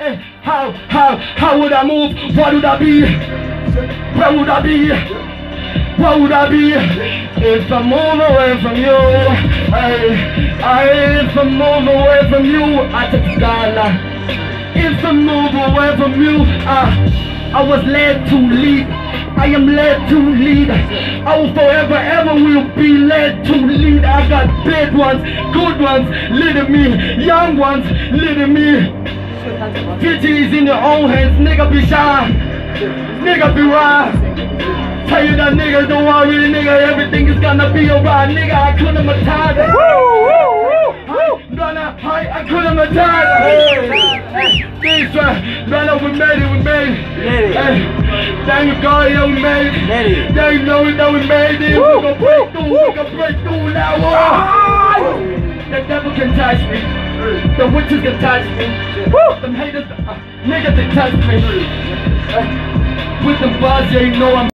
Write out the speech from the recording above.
How would I move? What would I be? Where would I be? What would I be if I move away from you? If I move away from you, I take Ghana. If I move away from you, I was led to lead. I am led to lead. I will forever ever will be led to lead. I got bad ones, good ones leading me, young ones leading me. Future is in your own hands, nigga be shy, nigga be right. Tell you that nigga don't worry, nigga, everything is gonna be alright, nigga. I couldn't retire. I couldn't retire. This brother, we made it. Thank you God, yeah, we made it. Thank you know that we made it. We gon' break through now. The devil can touch me. The witches can touch me. Them haters, niggas, they touch me. With them bars, yeah, you know I'm